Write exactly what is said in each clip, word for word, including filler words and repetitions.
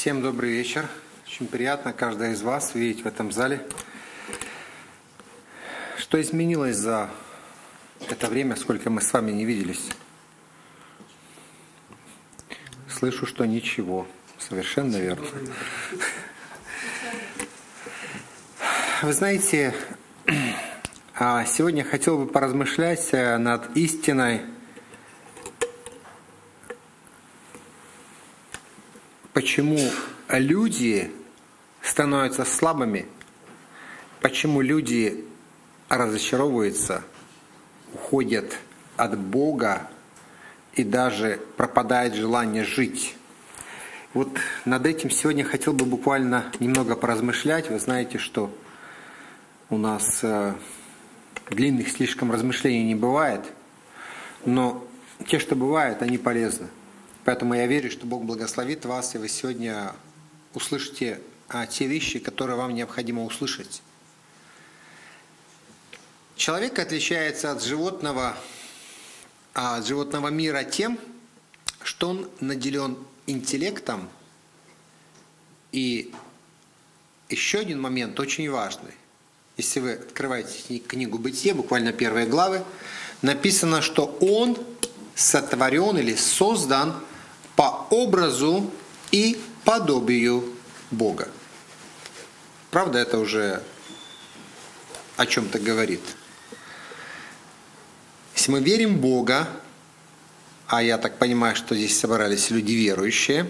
Всем добрый вечер. Очень приятно каждого из вас видеть в этом зале. Что изменилось за это время, сколько мы с вами не виделись? Слышу, что ничего. Совершенно верно. Вы знаете, сегодня я хотел бы поразмышлять над истиной, почему люди становятся слабыми, почему люди разочаровываются, уходят от Бога и даже пропадает желание жить. Вот над этим сегодня хотел бы буквально немного поразмышлять. Вы знаете, что у нас э, длинных слишком размышлений не бывает, но те, что бывают, они полезны. Поэтому я верю, что Бог благословит вас, и вы сегодня услышите а, те вещи, которые вам необходимо услышать. Человек отличается от животного, а, от животного мира тем, что он наделен интеллектом. И еще один момент очень важный. Если вы открываете книгу «Бытие», буквально первые главы, написано, что он сотворен или создан по образу и подобию Бога. Правда, это уже о чем-то говорит. Если мы верим в Бога, а я так понимаю, что здесь собрались люди верующие,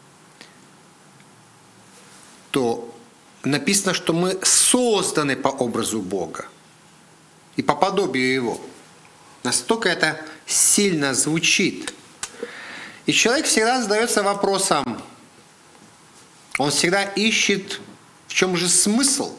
то написано, что мы созданы по образу Бога и по подобию Его. Настолько это сильно звучит. И человек всегда задается вопросом, он всегда ищет, в чем же смысл.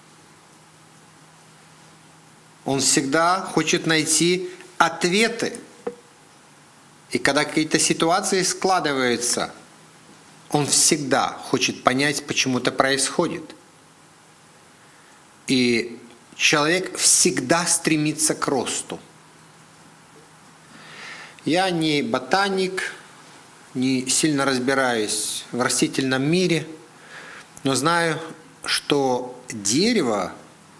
Он всегда хочет найти ответы. И когда какие-то ситуации складываются, он всегда хочет понять, почему это происходит. И человек всегда стремится к росту. Я не ботаник, не сильно разбираюсь в растительном мире, но знаю, что дерево,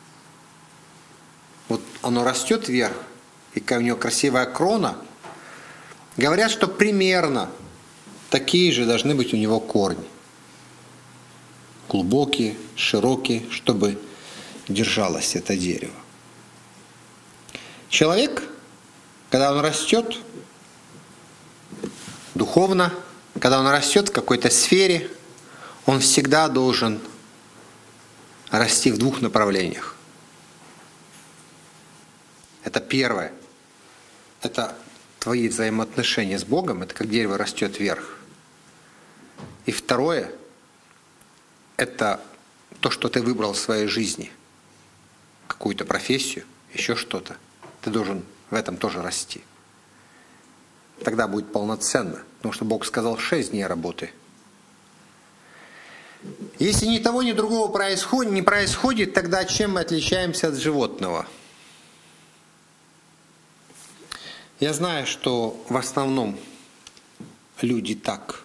вот оно растет вверх, и у него красивая крона, говорят, что примерно такие же должны быть у него корни. Глубокие, широкие, чтобы держалось это дерево. Человек, когда он растет, духовно, когда он растет в какой-то сфере, он всегда должен расти в двух направлениях. Это первое. Это твои взаимоотношения с Богом, это как дерево растет вверх. И второе, это то, что ты выбрал в своей жизни. Какую-то профессию, еще что-то. Ты должен в этом тоже расти. Тогда будет полноценно. Потому что Бог сказал шесть дней работы. Если ни того, ни другого происходит, не происходит, тогда чем мы отличаемся от животного? Я знаю, что в основном люди так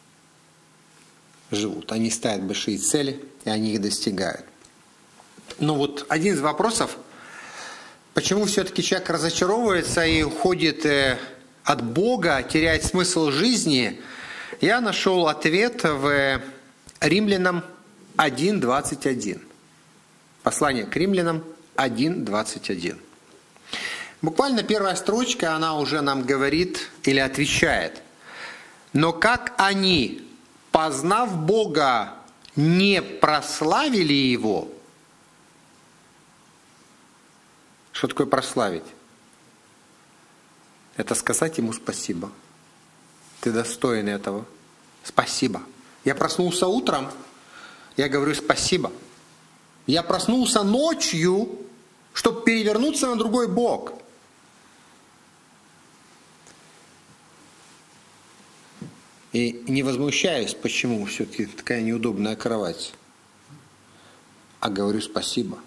живут. Они ставят большие цели, и они их достигают. Но вот один из вопросов, почему все-таки человек разочаровывается и уходит от Бога, теряет смысл жизни, я нашел ответ в Римлянам один двадцать один. Послание к Римлянам один двадцать один. Буквально первая строчка, она уже нам говорит или отвечает. Но как они, познав Бога, не прославили Его. Что такое прославить? Это сказать Ему спасибо. Ты достоин этого. Спасибо. Я проснулся утром, я говорю спасибо. Я проснулся ночью, чтобы перевернуться на другой бок. И не возмущаюсь, почему все-таки такая неудобная кровать. А говорю спасибо.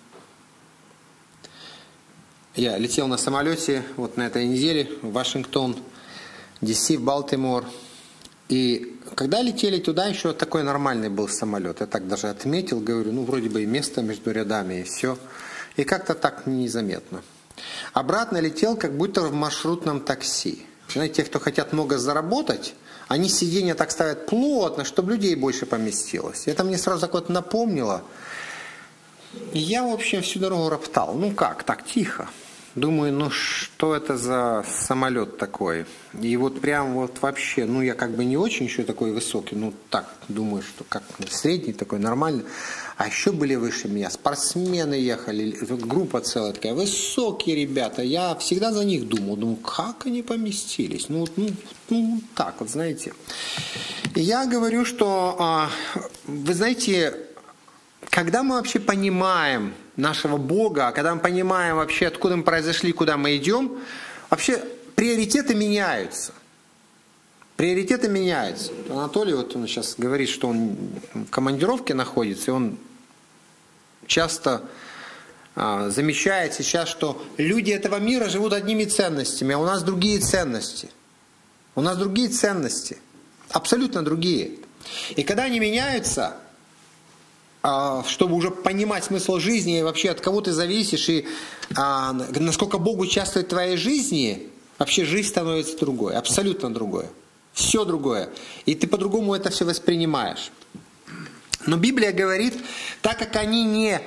Я летел на самолете вот на этой неделе в Вашингтон, Ди Си, в Балтимор. И когда летели туда, еще такой нормальный был самолет. Я так даже отметил, говорю, ну вроде бы и место между рядами, и все. И как-то так незаметно. Обратно летел, как будто в маршрутном такси. Знаете, те, кто хотят много заработать, они сиденья так ставят плотно, чтобы людей больше поместилось. Это мне сразу так вот напомнило. И я, в общем, всю дорогу роптал. Ну как, так тихо. Думаю, ну что это за самолет такой? И вот прям вот вообще, ну я как бы не очень еще такой высокий, ну так, думаю, что как средний такой, нормальный. А еще были выше меня, спортсмены ехали, группа целая такая, высокие ребята. Я всегда за них думал, думаю, как они поместились? Ну, ну, ну так вот, знаете. И я говорю, что, вы знаете, когда мы вообще понимаем нашего Бога, когда мы понимаем вообще, откуда мы произошли, куда мы идем, вообще приоритеты меняются. Приоритеты меняются. Анатолий, вот он сейчас говорит, что он в командировке находится, и он часто а, замечает сейчас, что люди этого мира живут одними ценностями, а у нас другие ценности. У нас другие ценности. Абсолютно другие. И когда они меняются, чтобы уже понимать смысл жизни и вообще от кого ты зависишь и а, насколько Бог участвует в твоей жизни, вообще жизнь становится другой, абсолютно другой. Все другое. И ты по-другому это все воспринимаешь. Но Библия говорит, так как они не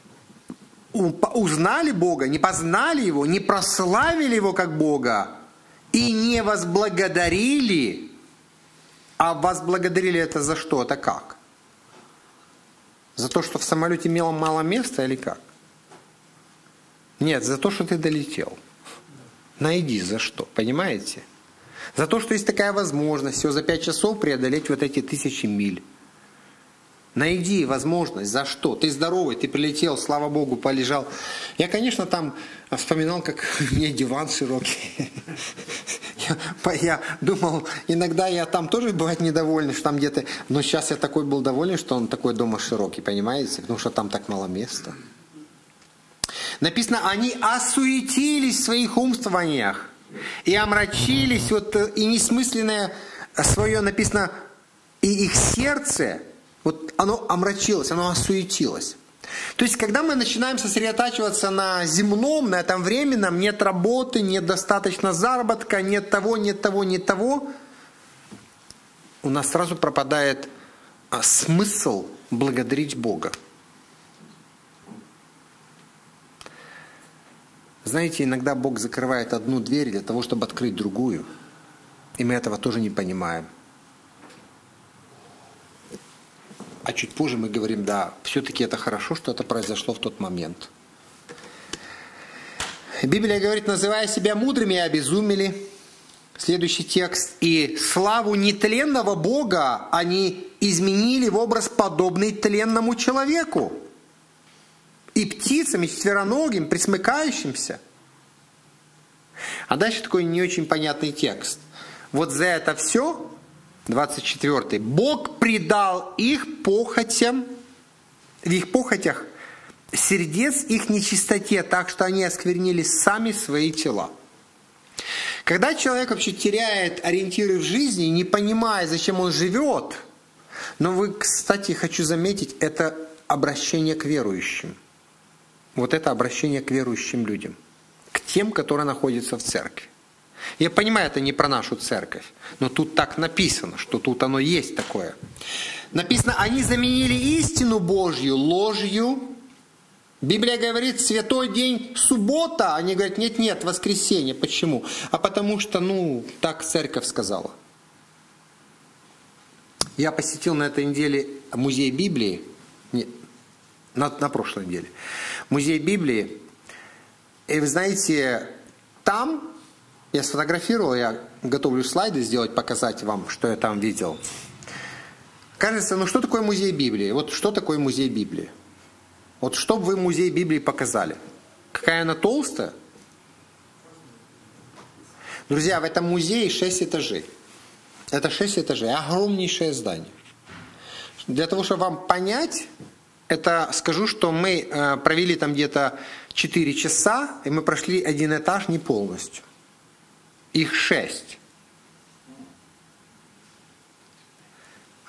узнали Бога, не познали Его, не прославили Его как Бога и не возблагодарили, а возблагодарили это за что? Это как? За то, что в самолете имело мало места или как? Нет, за то, что ты долетел. Найди за что, понимаете? За то, что есть такая возможность всего за пять часов преодолеть вот эти тысячи миль. Найди возможность, за что. Ты здоровый, ты прилетел, слава Богу, полежал. Я, конечно, там вспоминал, как у меня диван широкий. Я, я думал, иногда я там тоже бывает недоволен, что там где-то... Но сейчас я такой был доволен, что он такой дома широкий, понимаете? Потому что там так мало места. Написано, они осуетились в своих умствованиях и омрачились, вот, и несмысленное свое написано, и их сердце, вот оно омрачилось, оно осуетилось. То есть, когда мы начинаем сосредотачиваться на земном, на этом временном, нет работы, нет достаточно заработка, нет того, нет того, нет того, у нас сразу пропадает а, смысл благодарить Бога. Знаете, иногда Бог закрывает одну дверь для того, чтобы открыть другую. И мы этого тоже не понимаем. А чуть позже мы говорим, да, все-таки это хорошо, что это произошло в тот момент. Библия говорит, называя себя мудрыми, обезумели. Следующий текст. И славу нетленного Бога они изменили в образ подобный тленному человеку. И птицам, и четвероногим, присмыкающимся. А дальше такой не очень понятный текст. Вот за это все, двадцать четвёртый, Бог предал их похотям, в их похотях сердец их нечистоте, так что они осквернили сами свои тела. Когда человек вообще теряет ориентиры в жизни, не понимая, зачем он живет, но вы, кстати, хочу заметить, это обращение к верующим. Вот это обращение к верующим людям, к тем, которые находятся в церкви. Я понимаю, это не про нашу церковь, но тут так написано, что тут оно есть такое. Написано, они заменили истину Божью ложью. Библия говорит, святой день суббота. Они говорят, нет-нет, воскресенье. Почему? А потому что, ну, так церковь сказала. Я посетил на этой неделе музей Библии. Нет, на, на прошлой неделе. Музей Библии. И вы знаете, там... Я сфотографировал, я готовлю слайды сделать, показать вам, что я там видел. Кажется, ну что такое музей Библии? Вот что такое музей Библии? Вот что бы вы музей Библии показали? Какая она толстая? Друзья, в этом музее шесть этажей. Это шесть этажей, огромнейшее здание. Для того, чтобы вам понять, это скажу, что мы провели там где-то четыре часа, и мы прошли один этаж не полностью. Их шесть.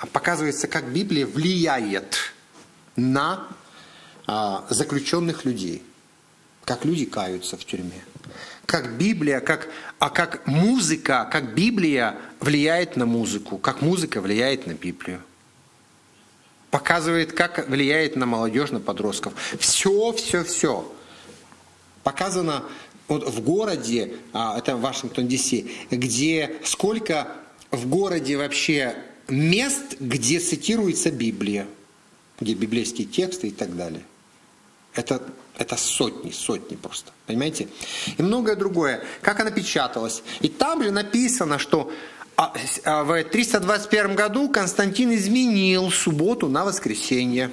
показывается, как Библия влияет на а, заключенных людей. Как люди каются в тюрьме. Как Библия, как, а как музыка, как Библия влияет на музыку. Как музыка влияет на Библию. Показывает, как влияет на молодежь, на подростков. Все, все, все. Показано вот в городе, а, это Вашингтон, Ди Си, где сколько в городе вообще мест, где цитируется Библия, где библейские тексты и так далее. Это, это сотни, сотни просто. Понимаете? И многое другое. Как она печаталась. И там же написано, что в триста двадцать первом году Константин изменил субботу на воскресенье.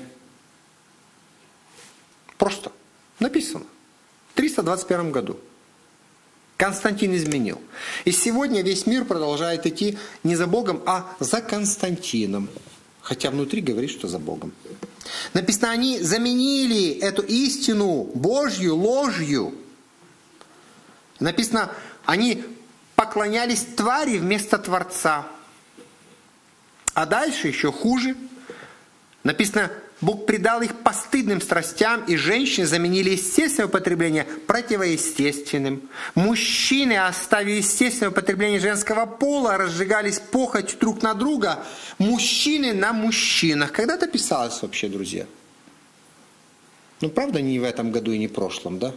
Просто написано. В триста двадцать первом году. Константин изменил. И сегодня весь мир продолжает идти не за Богом, а за Константином. Хотя внутри говорит, что за Богом. Написано, они заменили эту истину Божью ложью. Написано, они поклонялись твари вместо Творца. А дальше еще хуже. Написано, Бог предал их постыдным страстям, и женщины заменили естественное употребление противоестественным. Мужчины, оставив естественное употребление женского пола, разжигались похоть друг на друга. Мужчины на мужчинах. Когда это писалось вообще, друзья? Ну, правда, не в этом году и не в прошлом, да?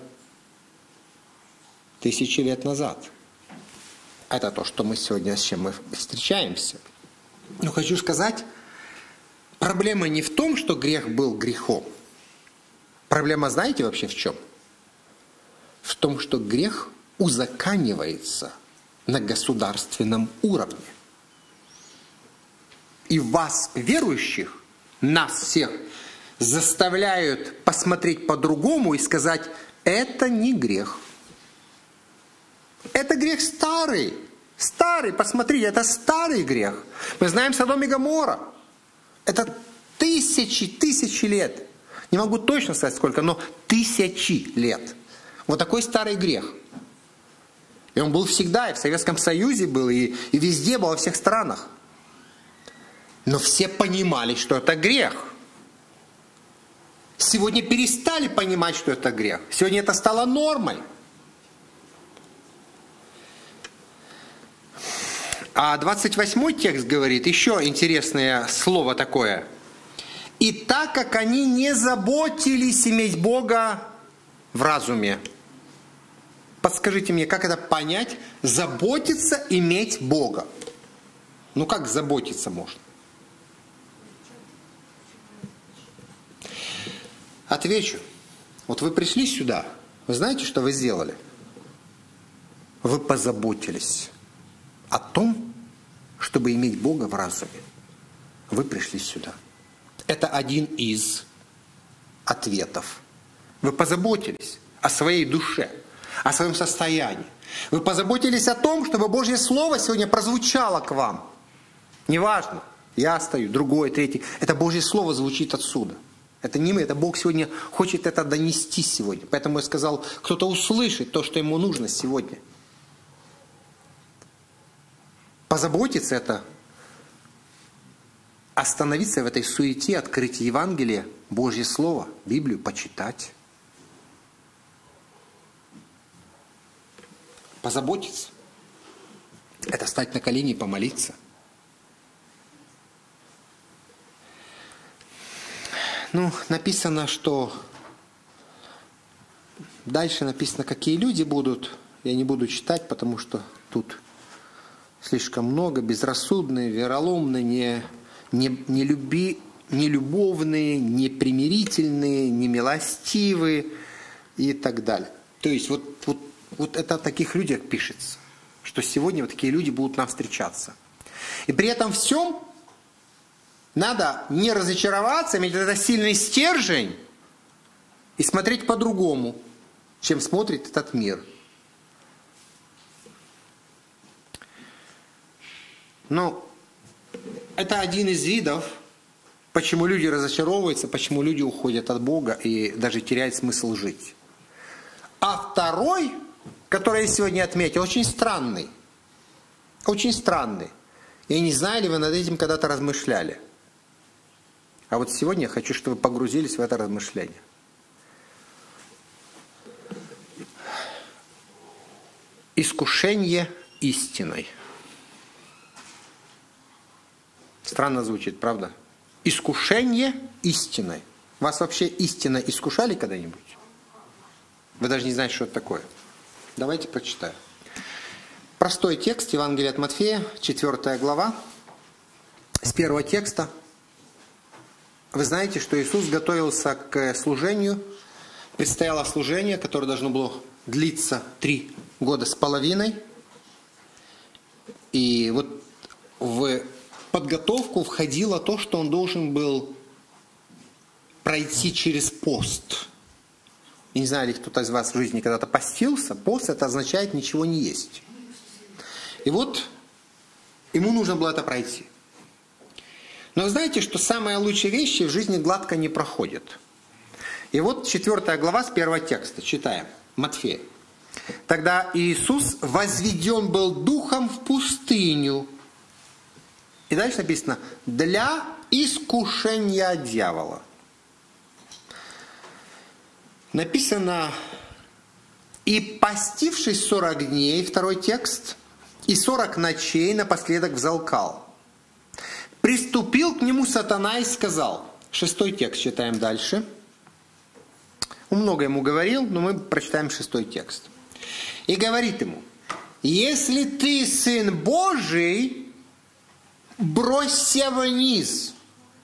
Тысячи лет назад. Это то, что мы сегодня, с чем мы встречаемся. Но хочу сказать, проблема не в том, что грех был грехом. Проблема, знаете, вообще в чем? В том, что грех узаконивается на государственном уровне. И вас, верующих, нас всех, заставляют посмотреть по-другому и сказать, это не грех. Это грех старый. Старый, посмотрите, это старый грех. Мы знаем Содом и Гоморра. Это тысячи, тысячи лет. Не могу точно сказать сколько, но тысячи лет. Вот такой старый грех. И он был всегда, и в Советском Союзе был, и, и везде был, во всех странах. Но все понимали, что это грех. Сегодня перестали понимать, что это грех. Сегодня это стало нормой. А двадцать восьмой текст говорит еще интересное слово такое. «И так как они не заботились иметь Бога в разуме». Подскажите мне, как это понять? Заботиться, иметь Бога. Ну как заботиться можно? Отвечу. Вот вы пришли сюда. Вы знаете, что вы сделали? Вы позаботились о том, чтобы иметь Бога в разуме. Вы пришли сюда. Это один из ответов. Вы позаботились о своей душе, о своем состоянии. Вы позаботились о том, чтобы Божье Слово сегодня прозвучало к вам. Неважно, я стою, другой, третий. Это Божье Слово звучит отсюда. Это не мы, это Бог сегодня хочет это донести сегодня. Поэтому я сказал, кто-то услышит то, что ему нужно сегодня. Позаботиться — это остановиться в этой суете, открыть Евангелие, Божье Слово, Библию, почитать. Позаботиться — это встать на колени и помолиться. Ну, написано, что дальше написано, какие люди будут. Я не буду читать, потому что тут слишком много. Безрассудные, вероломные, не, не, не, люби, не любовные, не примирительные, не милостивые и так далее. То есть вот, вот, вот это о таких людях пишется, что сегодня вот такие люди будут нам встречаться. И при этом всем надо не разочароваться, иметь этот сильный стержень и смотреть по-другому, чем смотрит этот мир. Но это один из видов, почему люди разочаровываются, почему люди уходят от Бога и даже теряют смысл жить. А второй, который я сегодня отметил, очень странный. Очень странный. Я не знаю, ли вы над этим когда-то размышляли. А вот сегодня я хочу, чтобы вы погрузились в это размышление. Искушение истиной. Странно звучит, правда? Искушение истиной. Вас вообще истина искушали когда-нибудь? Вы даже не знаете, что это такое. Давайте прочитаем. Простой текст Евангелия от Матфея, четвёртая глава, с первого текста. Вы знаете, что Иисус готовился к служению. Предстояло служение, которое должно было длиться три года с половиной. И вот в подготовку входило то, что он должен был пройти через пост. Я не знаю, ли кто-то из вас в жизни когда-то постился. Пост — это означает ничего не есть. И вот ему нужно было это пройти. Но вы знаете, что самые лучшие вещи в жизни гладко не проходят. И вот четвёртая глава с первого текста. Читаем. Матфея. «Тогда Иисус возведен был духом в пустыню». И дальше написано «для искушения дьявола». Написано «и постившись сорок дней», второй текст, «и сорок ночей напоследок взалкал. Приступил к нему сатана и сказал». Шестой текст читаем дальше. Он много ему говорил, но мы прочитаем шестой текст. «И говорит ему: если ты сын Божий, бросься вниз».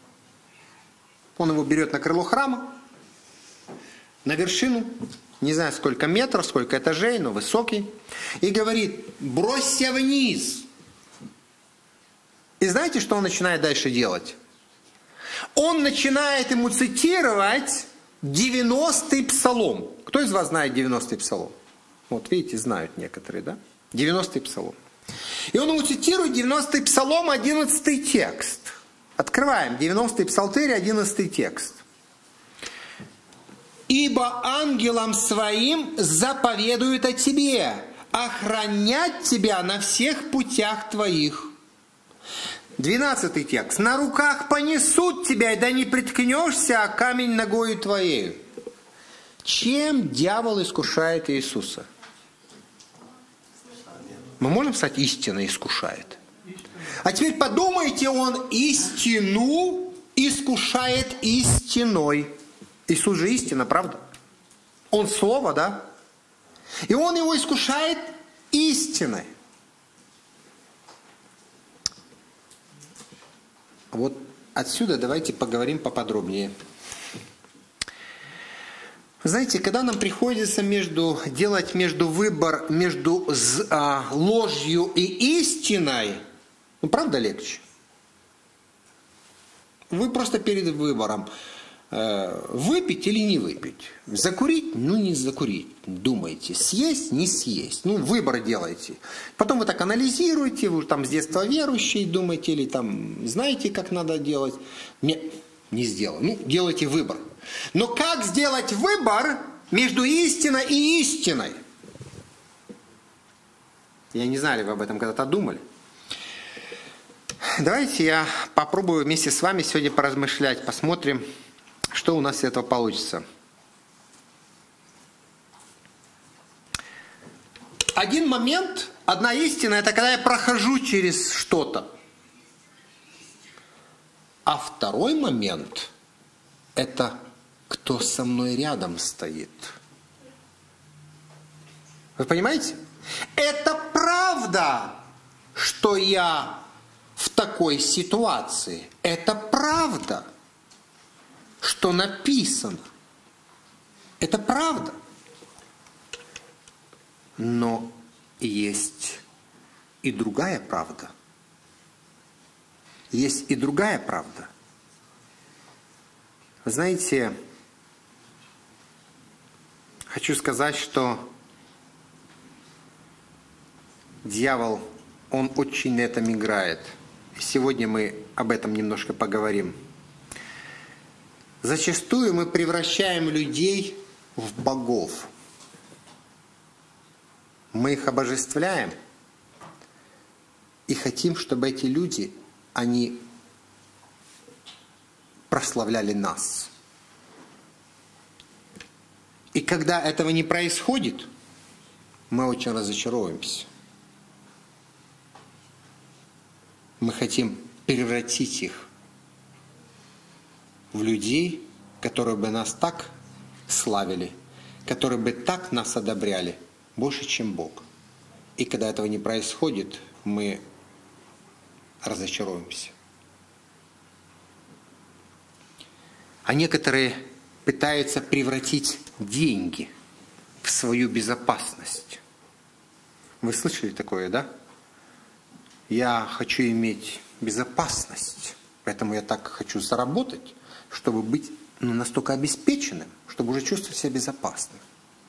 Он его берет на крыло храма, на вершину, не знаю сколько метров, сколько этажей, но высокий, и говорит: бросься вниз. И знаете, что он начинает дальше делать? Он начинает ему цитировать девяностый псалом. Кто из вас знает девяностый псалом? Вот видите, знают некоторые, да? девяностый псалом. И он ему цитирует девяностый псалом, одиннадцатый текст. Открываем девяностый псалтырь, одиннадцатый текст. «Ибо ангелам своим заповедует о тебе, охранять тебя на всех путях твоих». двенадцатый текст. «На руках понесут тебя, и да не приткнешься, а камень ногою твоею». Чем дьявол искушает Иисуса? Мы можем сказать, истина искушает. А теперь подумайте, он истину искушает истиной. Иисус же истина, правда? Он слово, да? И он его искушает истиной. Вот отсюда давайте поговорим поподробнее. Знаете, когда нам приходится между, делать между выбор между а, ложью и истиной, ну правда легче? Вы просто перед выбором, э, выпить или не выпить. Закурить, ну не закурить. Думаете, съесть, не съесть. Ну выбор делаете. Потом вы так анализируете, вы там с детства верующие думаете, или там знаете, как надо делать. Нет, не сделал. Ну, делайте выбор. Но как сделать выбор между истиной и истиной? Я не знаю, ли вы об этом когда-то думали. Давайте я попробую вместе с вами сегодня поразмышлять, посмотрим, что у нас из этого получится. Один момент, одна истина, это когда я прохожу через что-то. А второй момент, это кто со мной рядом стоит. Вы понимаете? Это правда, что я в такой ситуации. Это правда, что написано. Это правда. Но есть и другая правда. Есть и другая правда. Вы знаете, хочу сказать, что дьявол, он очень на этом играет. Сегодня мы об этом немножко поговорим. Зачастую мы превращаем людей в богов. Мы их обожествляем и хотим, чтобы эти люди, они прославляли нас. И когда этого не происходит, мы очень разочаровываемся. Мы хотим превратить их в людей, которые бы нас так славили, которые бы так нас одобряли, больше, чем Бог. И когда этого не происходит, мы разочаровываемся. А некоторые пытаются превратить деньги в свою безопасность. Вы слышали такое, да? Я хочу иметь безопасность, поэтому я так хочу заработать, чтобы быть ну, настолько обеспеченным, чтобы уже чувствовать себя безопасным.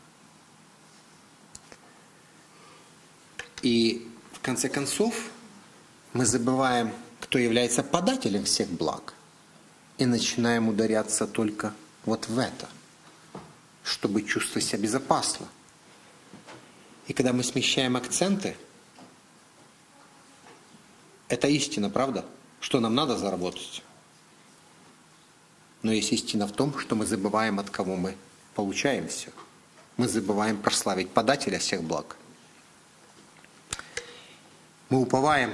И в конце концов мы забываем, кто является подателем всех благ, и начинаем ударяться только вот в это, чтобы чувствовать себя безопасно. И когда мы смещаем акценты, это истина, правда? Что нам надо заработать. Но есть истина в том, что мы забываем, от кого мы получаем все. Мы забываем прославить подателя всех благ. Мы уповаем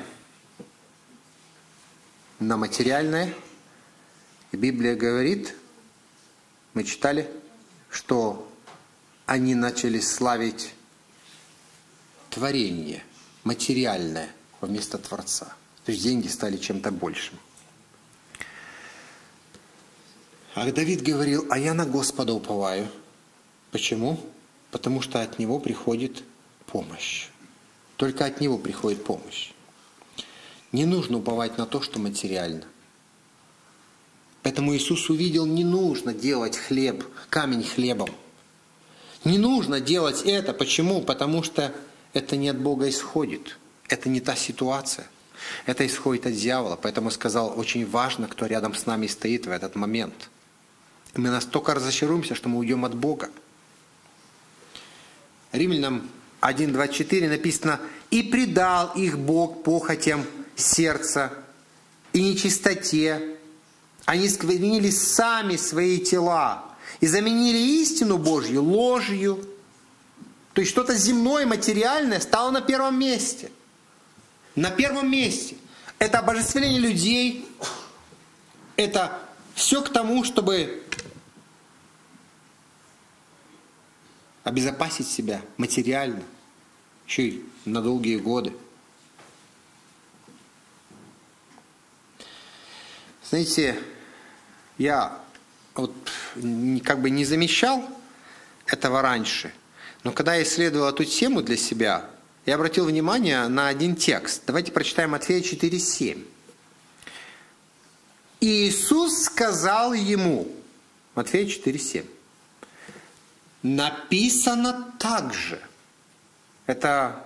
на материальное. И Библия говорит, мы читали, что они начали славить творение, материальное вместо Творца. То есть деньги стали чем-то большим. А Давид говорил, а я на Господа уповаю. Почему? Потому что от Него приходит помощь. Только от Него приходит помощь. Не нужно уповать на то, что материально. Поэтому Иисус увидел, не нужно делать хлеб, камень хлебом. Не нужно делать это. Почему? Потому что это не от Бога исходит. Это не та ситуация. Это исходит от дьявола. Поэтому сказал, очень важно, кто рядом с нами стоит в этот момент. И мы настолько разочаруемся, что мы уйдем от Бога. Римлянам один двадцать четыре написано, «И предал их Бог похотям сердца и нечистоте. Они сквернили сами свои тела и заменили истину Божью ложью». То есть что-то земное, материальное стало на первом месте. На первом месте. Это обожествление людей. Это все к тому, чтобы обезопасить себя материально. Еще и на долгие годы. Знаете, я вот как бы не замечал этого раньше, но когда я исследовал эту тему для себя, я обратил внимание на один текст. Давайте прочитаем Матфея четыре семь. «И Иисус сказал ему», Матфея четыре семь, «написано также». Это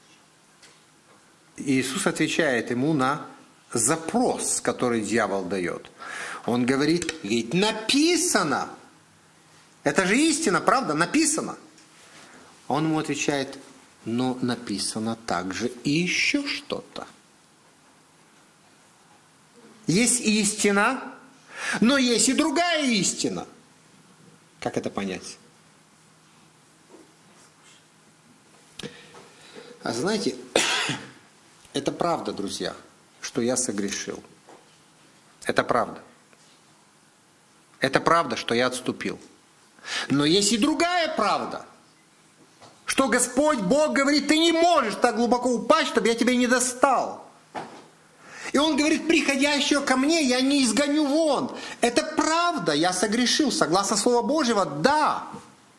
Иисус отвечает ему на запрос, который дьявол дает. Он говорит, ведь написано. Это же истина, правда? Написано. Он ему отвечает, но написано также и еще что-то. Есть истина, но есть и другая истина. Как это понять? А знаете, это правда, друзья, что я согрешил. Это правда. Это правда, что я отступил. Но есть и другая правда, что Господь, Бог говорит, ты не можешь так глубоко упасть, чтобы я тебя не достал. И Он говорит, приходящего ко мне я не изгоню вон. Это правда, я согрешил, согласно Слову Божьего, да.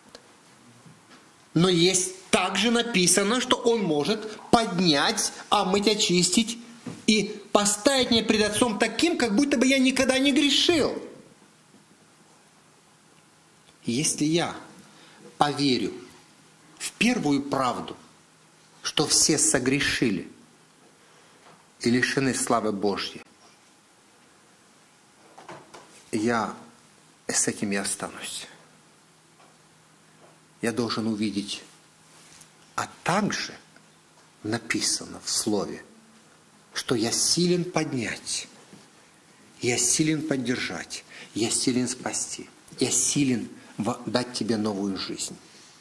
Но есть также написано, что Он может поднять, омыть, очистить и поставить меня пред Отцом таким, как будто бы я никогда не грешил. Если я поверю в первую правду, что все согрешили и лишены славы Божьей, я с этим и останусь. Я должен увидеть, а также написано в Слове, что я силен поднять, я силен поддержать, я силен спасти, я силен дать тебе новую жизнь.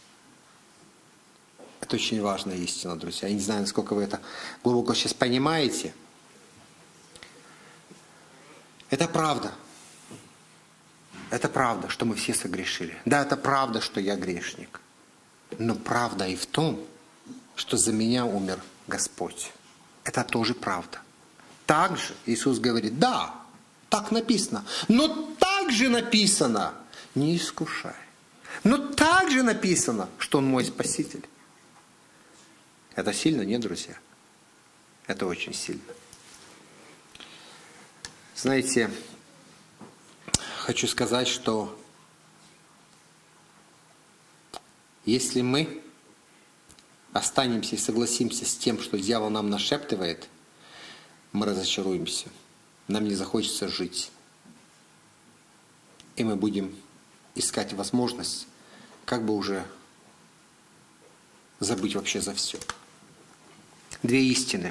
Это очень важная истина, друзья. Я не знаю, насколько вы это глубоко сейчас понимаете. Это правда. Это правда, что мы все согрешили. Да, это правда, что я грешник. Но правда и в том, что за меня умер Господь. Это тоже правда. Также Иисус говорит, да, так написано. Но также написано, не искушай. Но также написано, что Он мой Спаситель. Это сильно, нет, друзья? Это очень сильно. Знаете, хочу сказать, что если мы останемся и согласимся с тем, что дьявол нам нашептывает, мы разочаруемся. Нам не захочется жить. И мы будем искать возможность, как бы уже забыть вообще за все. Две истины.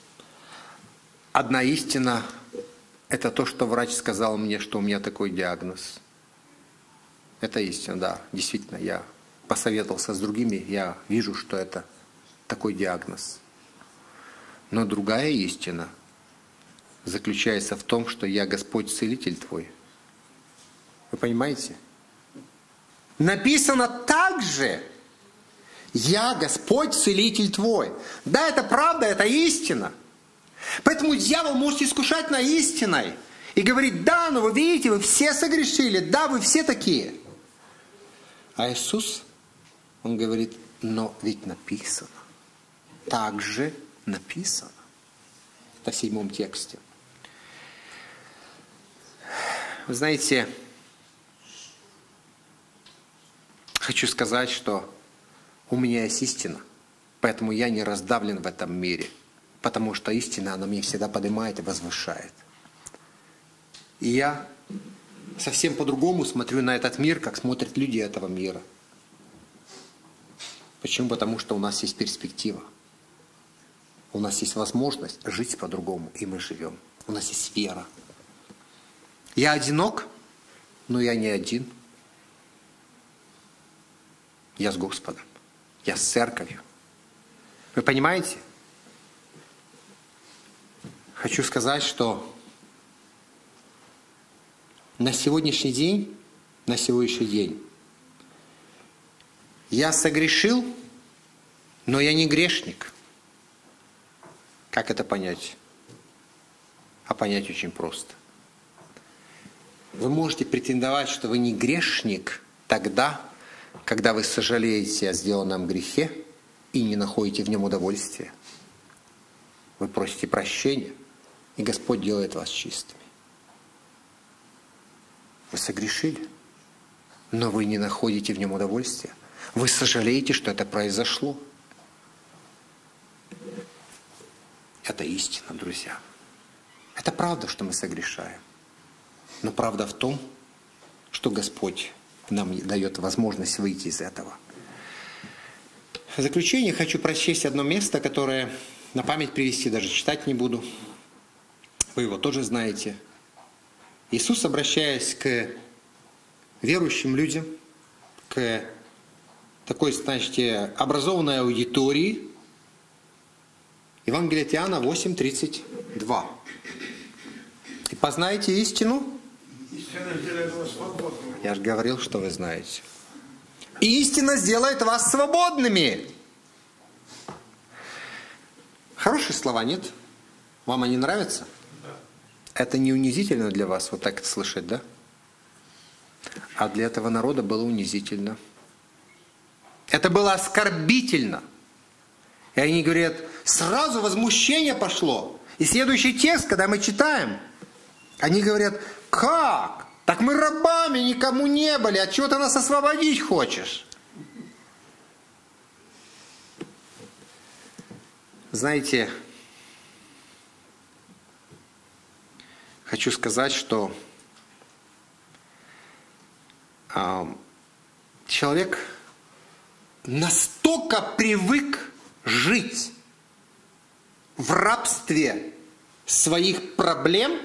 Одна истина – это то, что врач сказал мне, что у меня такой диагноз. Это истина, да, действительно, я посоветовался с другими, я вижу, что это такой диагноз. Но другая истина заключается в том, что я Господь Целитель твой. Вы понимаете? Написано также, я Господь Целитель твой. Да, это правда, это истина. Поэтому дьявол может искушать на истиной и говорить, да, но вы видите, вы все согрешили, да, вы все такие. А Иисус, Он говорит, но ведь написано. Так же написано. Это в седьмом тексте. Вы знаете, хочу сказать, что у меня есть истина, поэтому я не раздавлен в этом мире, потому что истина, она меня всегда поднимает и возвышает. И я совсем по-другому смотрю на этот мир, как смотрят люди этого мира. Почему? Потому что у нас есть перспектива. У нас есть возможность жить по-другому, и мы живем. У нас есть вера. Я одинок, но я не один. Я с Господом. Я с церковью. Вы понимаете? Хочу сказать, что на сегодняшний день, на сегодняшний день я согрешил, но я не грешник. Как это понять? А понять очень просто. Вы можете претендовать, что вы не грешник тогда, когда вы сожалеете о сделанном грехе и не находите в нем удовольствия. Вы просите прощения, и Господь делает вас чистыми. Вы согрешили, но вы не находите в нем удовольствия. Вы сожалеете, что это произошло. Это истина, друзья. Это правда, что мы согрешаем. Но правда в том, что Господь нам дает возможность выйти из этого. В заключение хочу прочесть одно место, которое на память привести даже читать не буду. Вы его тоже знаете. Иисус, обращаясь к верующим людям, к такой, значит, образованной аудитории, Евангелие от Иоанна восемь тридцать два. И познаете истину. Я же говорил, что вы знаете. И истина сделает вас свободными. Хорошие слова, нет? Вам они нравятся? Да. Это не унизительно для вас вот так это слышать, да? А для этого народа было унизительно. Это было оскорбительно. И они говорят, сразу возмущение пошло. И следующий текст, когда мы читаем, они говорят, как? Так мы рабами никому не были, от чего ты нас освободить хочешь? Знаете, хочу сказать, что э, человек настолько привык жить в рабстве своих проблем,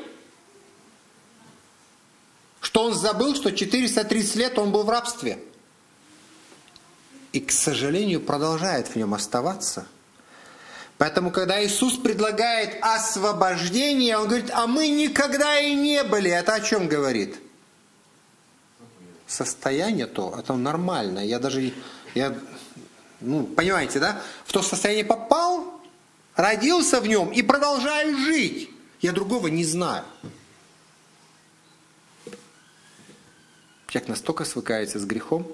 что он забыл, что четыреста тридцать лет он был в рабстве. И, к сожалению, продолжает в нем оставаться. Поэтому, когда Иисус предлагает освобождение, Он говорит, а мы никогда и не были. Это о чем говорит? Состояние то, это нормально. Я даже, я, ну, понимаете, да? В то состояние попал, родился в нем и продолжаю жить. Я другого не знаю. Человек настолько свыкается с грехом,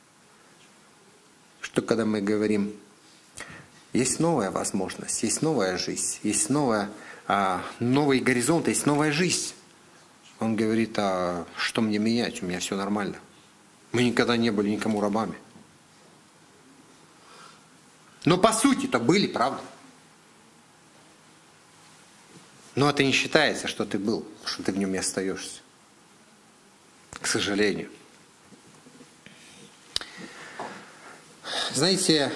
что когда мы говорим, есть новая возможность, есть новая жизнь, есть новая, а, новый горизонт, есть новая жизнь. Он говорит, а что мне менять, у меня все нормально. Мы никогда не были никому рабами. Но по сути-то были, правда? Но это не считается, что ты был, что ты в нем и остаешься. К сожалению. Знаете,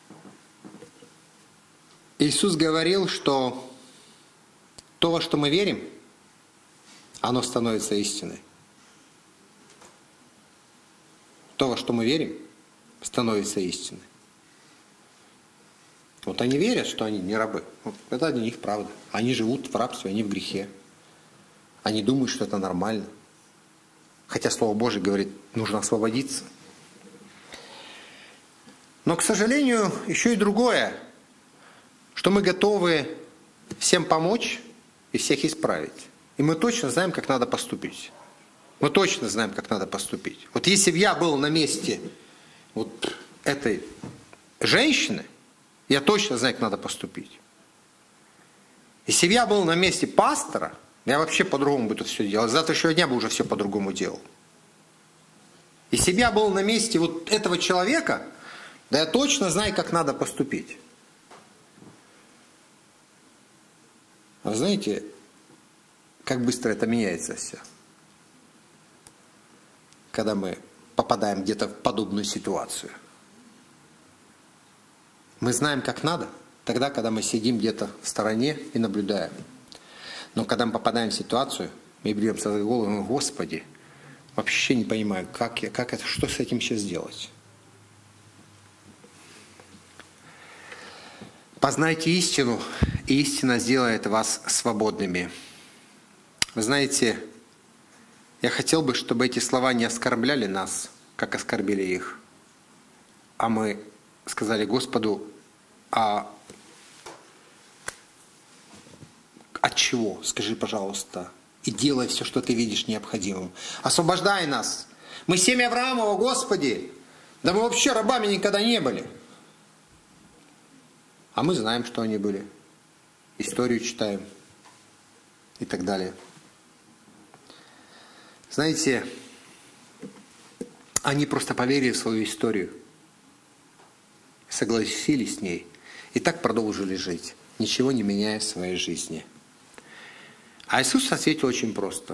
Иисус говорил, что то, во что мы верим, оно становится истиной. То, во что мы верим, становится истиной. Вот они верят, что они не рабы. Вот это для них правда. Они живут в рабстве, они в грехе. Они думают, что это нормально. Хотя Слово Божие говорит, нужно освободиться. Но, к сожалению, еще и другое, что мы готовы всем помочь и всех исправить. И мы точно знаем, как надо поступить. Мы точно знаем, как надо поступить. Вот если бы я был на месте вот этой женщины, я точно знаю, как надо поступить. Если бы я был на месте пастора, я вообще по-другому бы это все делал. С завтрашнего дня бы уже все по-другому делал. Если бы я был на месте вот этого человека, да я точно знаю, как надо поступить. А знаете, как быстро это меняется все? Когда мы попадаем где-то в подобную ситуацию. Мы знаем, как надо, тогда, когда мы сидим где-то в стороне и наблюдаем. Но когда мы попадаем в ситуацию, мы беремся за голову и говорим, Господи, вообще не понимаю, как, я, как это, что с этим сейчас делать. Познайте истину, и истина сделает вас свободными. Вы знаете, я хотел бы, чтобы эти слова не оскорбляли нас, как оскорбили их, а мы сказали Господу, а от чего? Скажи, пожалуйста, и делай все, что ты видишь необходимым. Освобождай нас. Мы семя Авраамова, Господи. Да мы вообще рабами никогда не были. А мы знаем, что они были. Историю читаем и так далее. Знаете, они просто поверили в свою историю, согласились с ней и так продолжили жить, ничего не меняя в своей жизни. А Иисус ответил очень просто.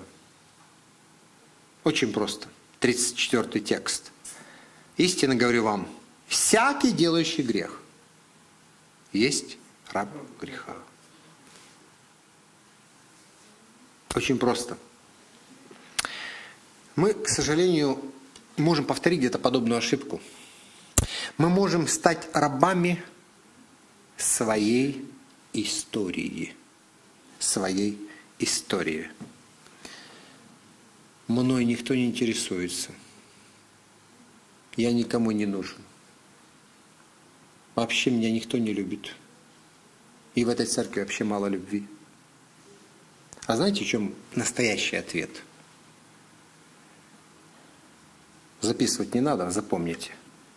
Очень просто. тридцать четвёртый текст. Истинно говорю вам, всякий делающий грех есть раб греха. Очень просто. Мы, к сожалению, можем повторить где-то подобную ошибку. Мы можем стать рабами своей истории. Своей истории. Мной никто не интересуется. Я никому не нужен. Вообще меня никто не любит. И в этой церкви вообще мало любви. А знаете, в чем настоящий ответ? Записывать не надо, запомните.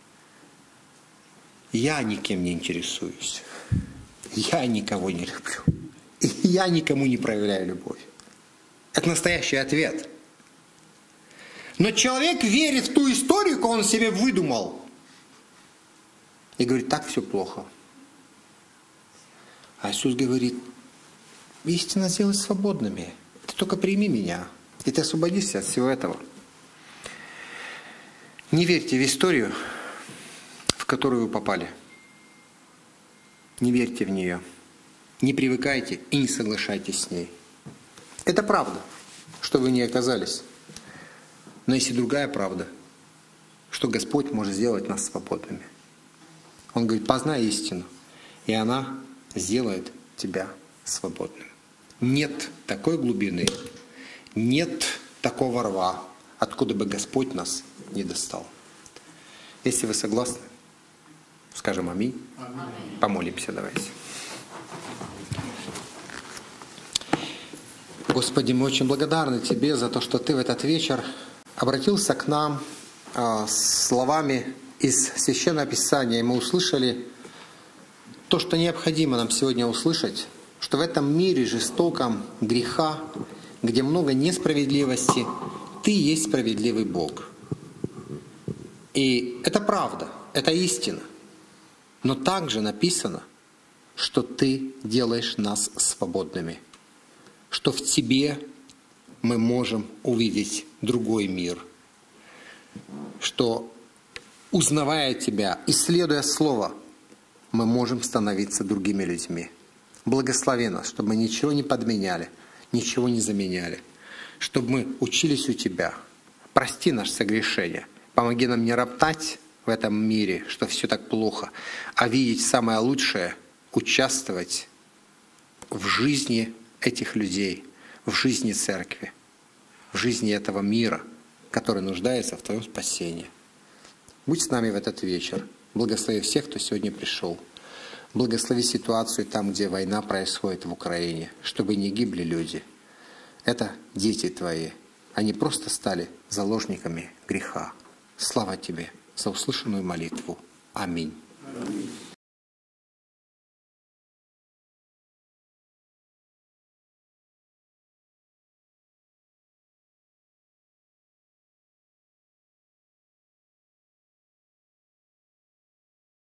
Я никем не интересуюсь. Я никого не люблю. И я никому не проявляю любовь. Это настоящий ответ. Но человек верит в ту историю, которую он себе выдумал. И говорит, так все плохо. А Иисус говорит, истина сделай свободными. Ты только прими меня, и ты освободишься от всего этого. Не верьте в историю, в которую вы попали. Не верьте в нее. Не привыкайте и не соглашайтесь с ней. Это правда, что вы не оказались. Но есть и другая правда, что Господь может сделать нас свободными. Он говорит: познай истину, и она сделает тебя свободным. Нет такой глубины, нет такого рва, откуда бы Господь нас не достал. Если вы согласны, скажем аминь. Аминь. Помолимся давайте. Господи, мы очень благодарны Тебе за то, что Ты в этот вечер обратился к нам э, словами из Священного Писания, и мы услышали то, что необходимо нам сегодня услышать, что в этом мире жестоком, греха, где много несправедливости, Ты есть справедливый Бог. И это правда, это истина. Но также написано, что Ты делаешь нас свободными, что в Тебе мы можем увидеть другой мир, что, узнавая Тебя, исследуя Слово, мы можем становиться другими людьми. Благослови нас, чтобы мы ничего не подменяли, ничего не заменяли, чтобы мы учились у Тебя. Прости наше согрешение. Помоги нам не роптать в этом мире, что все так плохо, а видеть самое лучшее, участвовать в жизни этих людей, в жизни церкви, в жизни этого мира, который нуждается в Твоем спасении. Будь с нами в этот вечер. Благослови всех, кто сегодня пришел. Благослови ситуацию там, где война происходит в Украине, чтобы не гибли люди. Это дети Твои. Они просто стали заложниками греха. Слава Тебе за услышанную молитву. Аминь. Аминь.